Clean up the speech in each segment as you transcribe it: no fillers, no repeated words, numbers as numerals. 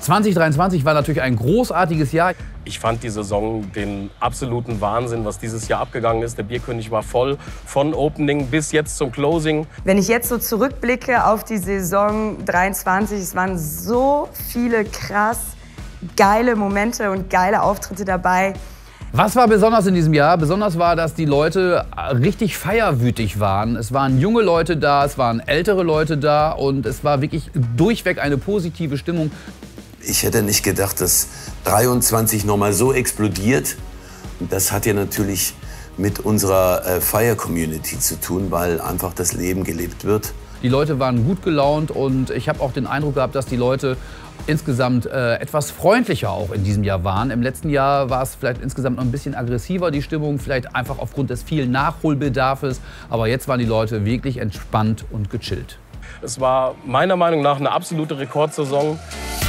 2023 war natürlich ein großartiges Jahr. Ich fand die Saison den absoluten Wahnsinn, was dieses Jahr abgegangen ist. Der Bierkönig war voll, von Opening bis jetzt zum Closing. Wenn ich jetzt so zurückblicke auf die Saison 23, es waren so viele krass geile Momente und geile Auftritte dabei. Was war besonders in diesem Jahr? Besonders war, dass die Leute richtig feierwütig waren. Es waren junge Leute da, es waren ältere Leute da und es war wirklich durchweg eine positive Stimmung. Ich hätte nicht gedacht, dass 23 nochmal so explodiert. Und das hat ja natürlich mit unserer Feier-Community zu tun, weil einfach das Leben gelebt wird. Die Leute waren gut gelaunt und ich habe auch den Eindruck gehabt, dass die Leute insgesamt etwas freundlicher auch in diesem Jahr waren. Im letzten Jahr war es vielleicht insgesamt noch ein bisschen aggressiver, die Stimmung, vielleicht einfach aufgrund des vielen Nachholbedarfes. Aber jetzt waren die Leute wirklich entspannt und gechillt. Es war meiner Meinung nach eine absolute Rekordsaison.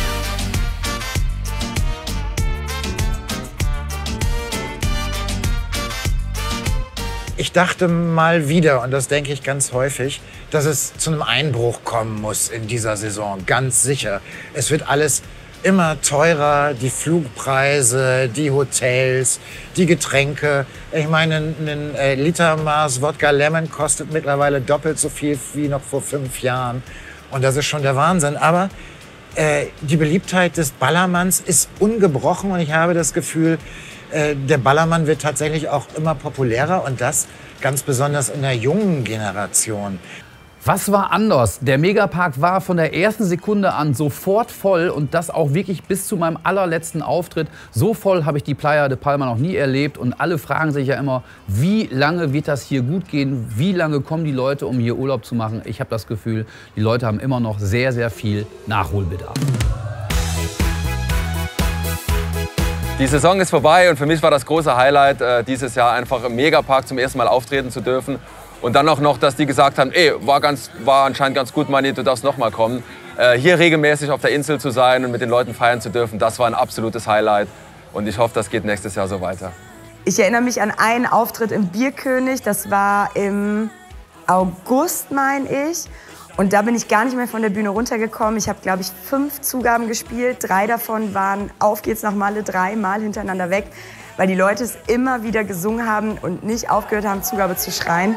Ich dachte mal wieder, und das denke ich ganz häufig, dass es zu einem Einbruch kommen muss in dieser Saison, ganz sicher. Es wird alles immer teurer, die Flugpreise, die Hotels, die Getränke. Ich meine, ein Liter Mars Wodka Lemon kostet mittlerweile doppelt so viel wie noch vor 5 Jahren. Und das ist schon der Wahnsinn. Aber die Beliebtheit des Ballermanns ist ungebrochen und ich habe das Gefühl, der Ballermann wird tatsächlich auch immer populärer und das ganz besonders in der jungen Generation. Was war anders? Der Megapark war von der ersten Sekunde an sofort voll und das auch wirklich bis zu meinem allerletzten Auftritt. So voll habe ich die Playa de Palma noch nie erlebt und alle fragen sich ja immer, wie lange wird das hier gut gehen? Wie lange kommen die Leute, um hier Urlaub zu machen? Ich habe das Gefühl, die Leute haben immer noch sehr, sehr viel Nachholbedarf. Die Saison ist vorbei und für mich war das große Highlight, dieses Jahr einfach im Megapark zum ersten Mal auftreten zu dürfen. Und dann auch noch, dass die gesagt haben, ey, war anscheinend ganz gut, Manni, du darfst noch mal kommen. Hier regelmäßig auf der Insel zu sein und mit den Leuten feiern zu dürfen, das war ein absolutes Highlight. Und ich hoffe, das geht nächstes Jahr so weiter. Ich erinnere mich an einen Auftritt im Bierkönig, das war im August, meine ich. Und da bin ich gar nicht mehr von der Bühne runtergekommen. Ich habe, glaube ich, 5 Zugaben gespielt. 3 davon waren Auf geht's nach Malle, 3-mal hintereinander weg, weil die Leute es immer wieder gesungen haben und nicht aufgehört haben, Zugabe zu schreien.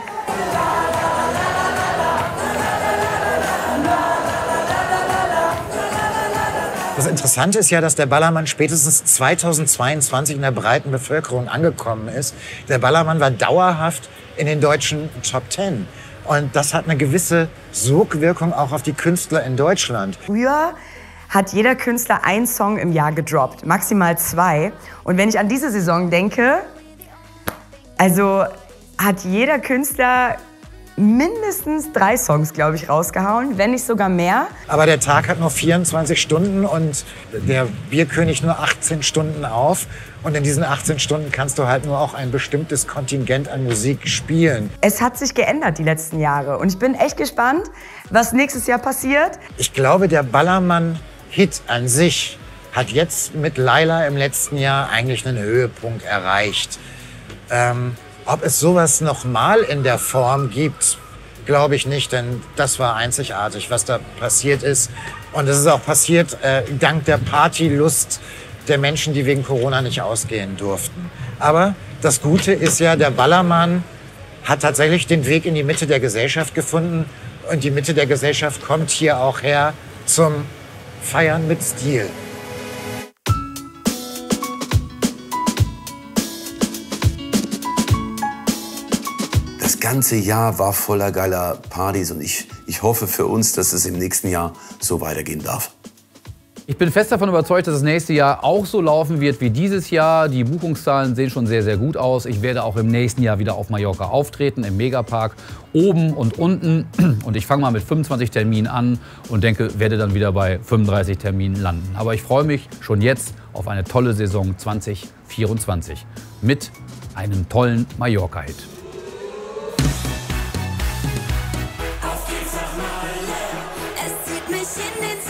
Das Interessante ist ja, dass der Ballermann spätestens 2022 in der breiten Bevölkerung angekommen ist. Der Ballermann war dauerhaft in den deutschen Top 10. Und das hat eine gewisse Sogwirkung auch auf die Künstler in Deutschland. Früher hat jeder Künstler einen Song im Jahr gedroppt, maximal 2. Und wenn ich an diese Saison denke, also hat jeder Künstler mindestens 3 Songs, glaube ich, rausgehauen, wenn nicht sogar mehr. Aber der Tag hat nur 24 Stunden und der Bierkönig nur 18 Stunden auf. Und in diesen 18 Stunden kannst du halt nur auch ein bestimmtes Kontingent an Musik spielen. Es hat sich geändert die letzten Jahre und ich bin echt gespannt, was nächstes Jahr passiert. Ich glaube, der Ballermann-Hit an sich hat jetzt mit Laila im letzten Jahr eigentlich einen Höhepunkt erreicht. Ob es sowas noch mal in der Form gibt, glaube ich nicht, denn das war einzigartig, was da passiert ist. Und es ist auch passiert dank der Partylust der Menschen, die wegen Corona nicht ausgehen durften. Aber das Gute ist ja, der Ballermann hat tatsächlich den Weg in die Mitte der Gesellschaft gefunden. Und die Mitte der Gesellschaft kommt hier auch her zum Feiern mit Stil. Das ganze Jahr war voller geiler Partys und ich hoffe für uns, dass es im nächsten Jahr so weitergehen darf. Ich bin fest davon überzeugt, dass das nächste Jahr auch so laufen wird wie dieses Jahr. Die Buchungszahlen sehen schon sehr, sehr gut aus. Ich werde auch im nächsten Jahr wieder auf Mallorca auftreten, im Megapark, oben und unten. Und ich fange mal mit 25 Terminen an und denke, werde dann wieder bei 35 Terminen landen. Aber ich freue mich schon jetzt auf eine tolle Saison 2024 mit einem tollen Mallorca-Hit. Auf geht's nach Malle, es zieht mich in den